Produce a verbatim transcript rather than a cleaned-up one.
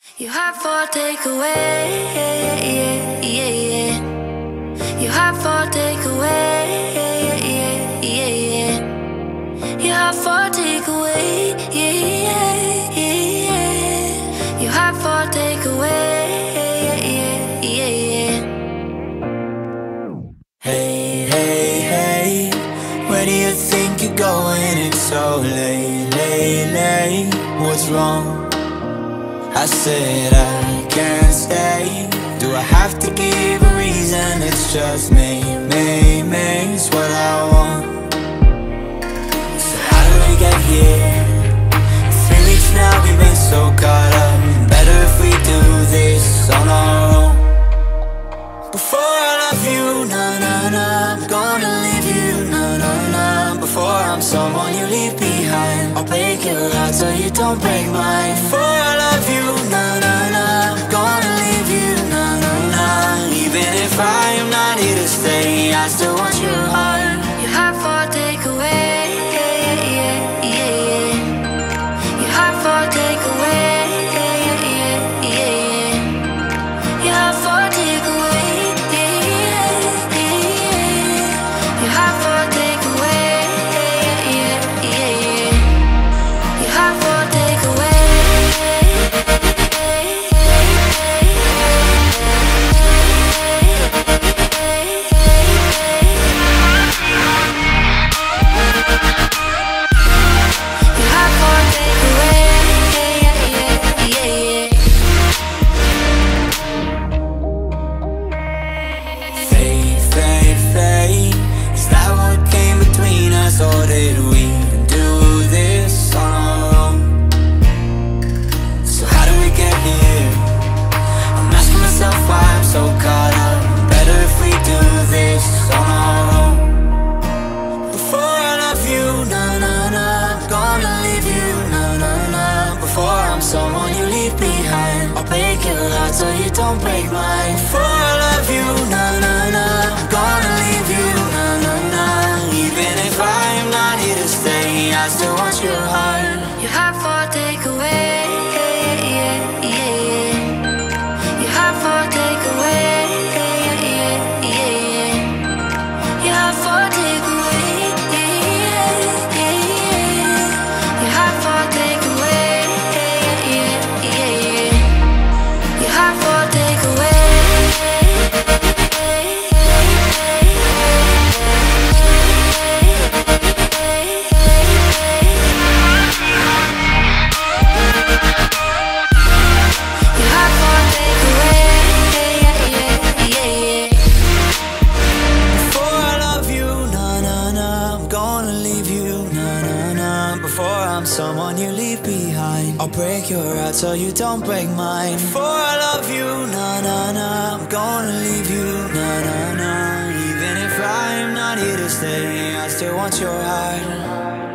You have for takeaway, yeah, yeah, yeah, yeah. You have for takeaway, yeah, yeah, yeah, yeah. You have for takeaway, yeah, yeah, yeah, yeah. You have for takeaway, yeah, yeah, yeah, yeah. Hey, hey, hey, where do you think you're going? It's so late, late, late. What's wrong? I said I can't stay. Do I have to give a reason? It's just me, me, me. It's what I want. So how do we get here? Three weeks now, we've been so caught up. Better if we do this on our own. Before I love you, na na na, I'm gonna leave you, na na na. Before I'm someone you leave behind, I'll break your heart so you don't break mine. Before I love you, na na na, I'm gonna leave you, na na na. Even if I am not here to stay, I still want your heart. You have for takeaway, yeah, yeah, yeah, yeah. You have for takeaway, yeah, yeah, yeah, yeah. You have for takeaway, yeah, yeah, yeah, yeah. You have for takeaway, yeah, yeah, yeah, yeah. You have for takeaway. Or did we do this on our own? So how do we get here? I'm asking myself why I'm so caught up. Better if we do this on our own. Before I love you, na na na, I'm gonna leave you, na na na. Before I'm someone you leave behind, I'll break your heart so you don't break mine. Before I love you, na na na, I'm gonna leave you, na na na. Even if I'm not here to stay, I still want your heart. You have for takeaway, yeah, yeah, yeah, yeah. You have for takeaway, yeah, yeah, yeah, yeah. You have for takeaway, yeah, yeah, yeah, yeah. You have for takeaway, yeah, yeah, yeah, yeah. You have for takeaway. Someone you leave behind, I'll break your heart so you don't break mine. Before I love you, na na na, I'm gonna leave you, na na na. Even if I'm not here to stay, I still want your heart.